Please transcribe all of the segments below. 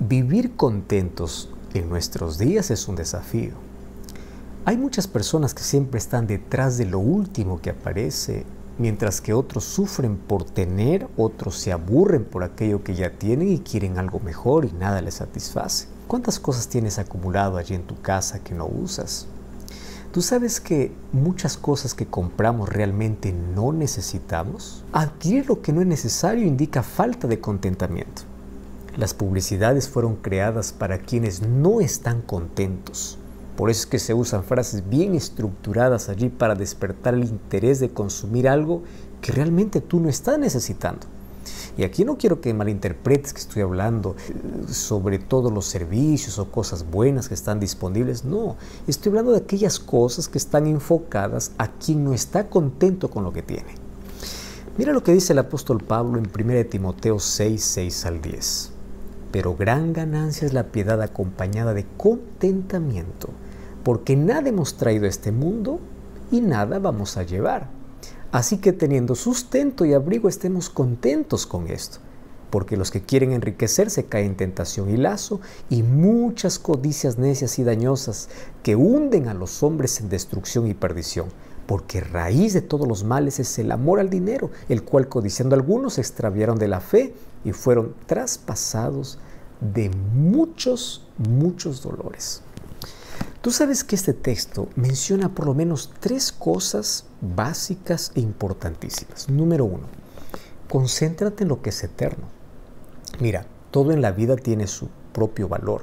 Vivir contentos en nuestros días es un desafío. Hay muchas personas que siempre están detrás de lo último que aparece, mientras que otros sufren por tener, otros se aburren por aquello que ya tienen y quieren algo mejor y nada les satisface. ¿Cuántas cosas tienes acumulado allí en tu casa que no usas? ¿Tú sabes que muchas cosas que compramos realmente no necesitamos? Adquirir lo que no es necesario indica falta de contentamiento. Las publicidades fueron creadas para quienes no están contentos. Por eso es que se usan frases bien estructuradas allí para despertar el interés de consumir algo que realmente tú no estás necesitando. Y aquí no quiero que malinterpretes que estoy hablando sobre todos los servicios o cosas buenas que están disponibles. No, estoy hablando de aquellas cosas que están enfocadas a quien no está contento con lo que tiene. Mira lo que dice el apóstol Pablo en 1 Timoteo 6, 6 al 10. Pero gran ganancia es la piedad acompañada de contentamiento, porque nada hemos traído a este mundo y nada vamos a llevar. Así que teniendo sustento y abrigo estemos contentos con esto, porque los que quieren enriquecerse caen en tentación y lazo y muchas codicias necias y dañosas que hunden a los hombres en destrucción y perdición. Porque raíz de todos los males es el amor al dinero, el cual codiciando algunos se extraviaron de la fe y fueron traspasados de muchos dolores. Tú sabes que este texto menciona por lo menos 3 cosas básicas e importantísimas. Número 1, concéntrate en lo que es eterno. Mira, todo en la vida tiene su propio valor,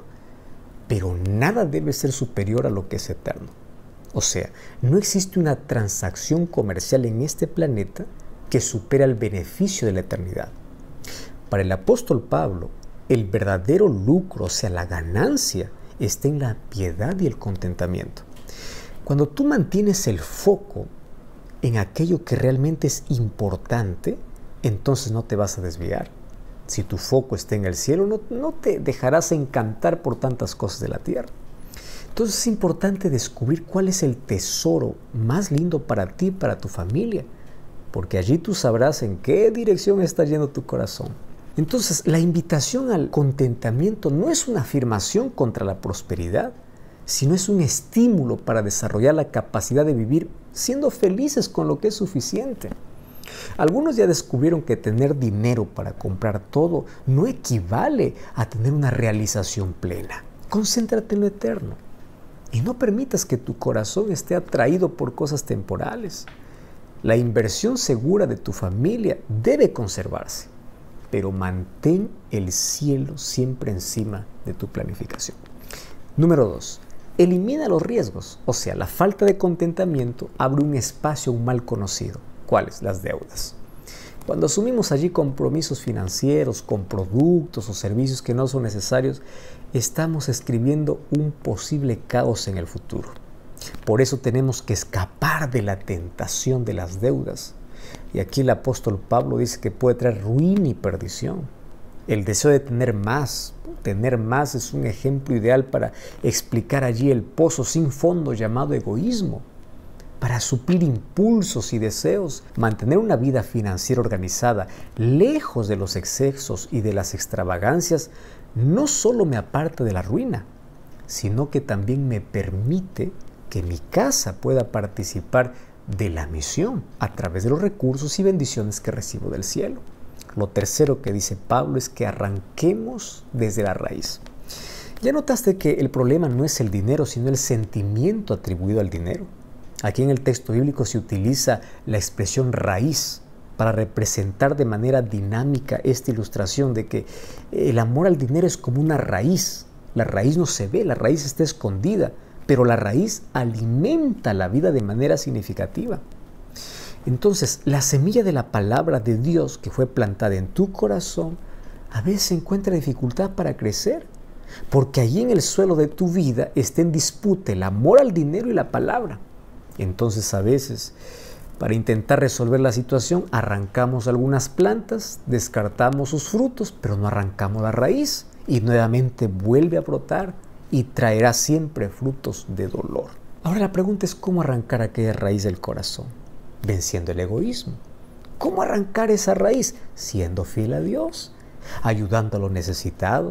pero nada debe ser superior a lo que es eterno. O sea, no existe una transacción comercial en este planeta que supera el beneficio de la eternidad. Para el apóstol Pablo, el verdadero lucro, o sea, la ganancia, está en la piedad y el contentamiento. Cuando tú mantienes el foco en aquello que realmente es importante, entonces no te vas a desviar. Si tu foco está en el cielo, no te dejarás encantar por tantas cosas de la tierra. Entonces es importante descubrir cuál es el tesoro más lindo para ti y para tu familia, porque allí tú sabrás en qué dirección está yendo tu corazón. Entonces la invitación al contentamiento no es una afirmación contra la prosperidad, sino es un estímulo para desarrollar la capacidad de vivir siendo felices con lo que es suficiente. Algunos ya descubrieron que tener dinero para comprar todo no equivale a tener una realización plena. Concéntrate en lo eterno. Y no permitas que tu corazón esté atraído por cosas temporales. La inversión segura de tu familia debe conservarse, pero mantén el cielo siempre encima de tu planificación. Número 2, elimina los riesgos. O sea, la falta de contentamiento abre un espacio a un mal conocido. ¿Cuáles? Las deudas. Cuando asumimos allí compromisos financieros con productos o servicios que no son necesarios, estamos escribiendo un posible caos en el futuro. Por eso tenemos que escapar de la tentación de las deudas. Y aquí el apóstol Pablo dice que puede traer ruina y perdición. El deseo de tener más es un ejemplo ideal para explicar allí el pozo sin fondo llamado egoísmo. Para suplir impulsos y deseos, mantener una vida financiera organizada, lejos de los excesos y de las extravagancias, no solo me aparta de la ruina, sino que también me permite que mi casa pueda participar de la misión a través de los recursos y bendiciones que recibo del cielo. Lo tercero que dice Pablo es que arranquemos desde la raíz. ¿Ya notaste que el problema no es el dinero, sino el sentimiento atribuido al dinero? Aquí en el texto bíblico se utiliza la expresión raíz para representar de manera dinámica esta ilustración de que el amor al dinero es como una raíz. La raíz no se ve, la raíz está escondida, pero la raíz alimenta la vida de manera significativa. Entonces, la semilla de la palabra de Dios que fue plantada en tu corazón a veces encuentra dificultad para crecer, porque allí en el suelo de tu vida está en disputa el amor al dinero y la palabra. Entonces, a veces, para intentar resolver la situación, arrancamos algunas plantas, descartamos sus frutos, pero no arrancamos la raíz y nuevamente vuelve a brotar y traerá siempre frutos de dolor. Ahora la pregunta es cómo arrancar aquella raíz del corazón, venciendo el egoísmo. ¿Cómo arrancar esa raíz? Siendo fiel a Dios, ayudando a los necesitados,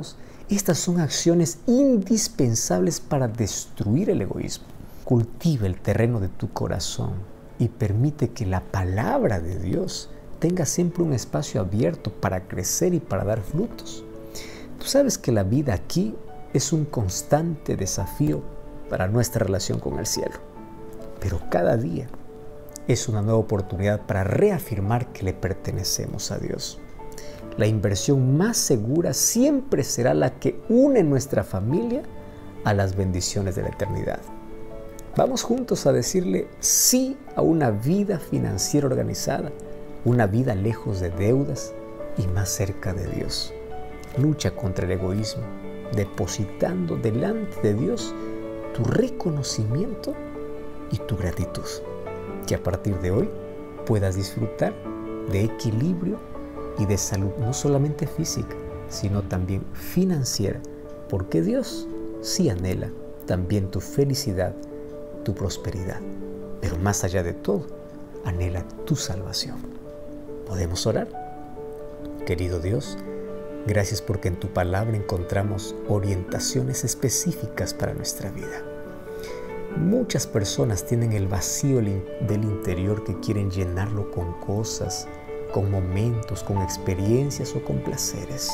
Estas son acciones indispensables para destruir el egoísmo. Cultiva el terreno de tu corazón y permite que la palabra de Dios tenga siempre un espacio abierto para crecer y para dar frutos. Tú sabes que la vida aquí es un constante desafío para nuestra relación con el cielo. Pero cada día es una nueva oportunidad para reafirmar que le pertenecemos a Dios. La inversión más segura siempre será la que une nuestra familia a las bendiciones de la eternidad. Vamos juntos a decirle sí a una vida financiera organizada, una vida lejos de deudas y más cerca de Dios. Lucha contra el egoísmo, depositando delante de Dios tu reconocimiento y tu gratitud. Que a partir de hoy puedas disfrutar de equilibrio y de salud, no solamente física, sino también financiera, porque Dios sí anhela también tu felicidad, tu prosperidad, pero más allá de todo, anhela tu salvación. ¿Podemos orar? Querido Dios, gracias porque en tu palabra encontramos orientaciones específicas para nuestra vida. Muchas personas tienen el vacío del interior que quieren llenarlo con cosas, con momentos, con experiencias o con placeres.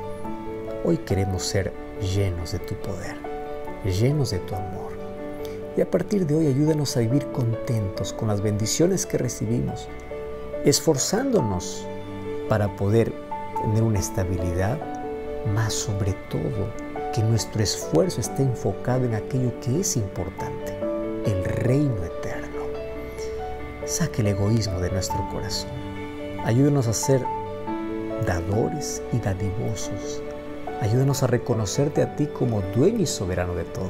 Hoy queremos ser llenos de tu poder, llenos de tu amor. Y a partir de hoy ayúdanos a vivir contentos con las bendiciones que recibimos, esforzándonos para poder tener una estabilidad, más sobre todo que nuestro esfuerzo esté enfocado en aquello que es importante, el reino eterno. Saque el egoísmo de nuestro corazón. Ayúdanos a ser dadores y dadivosos. Ayúdanos a reconocerte a ti como dueño y soberano de todo.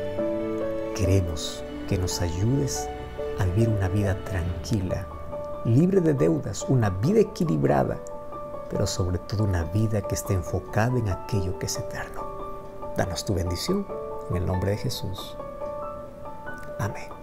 Queremos que nos ayudes a vivir una vida tranquila, libre de deudas, una vida equilibrada, pero sobre todo una vida que esté enfocada en aquello que es eterno. Danos tu bendición en el nombre de Jesús. Amén.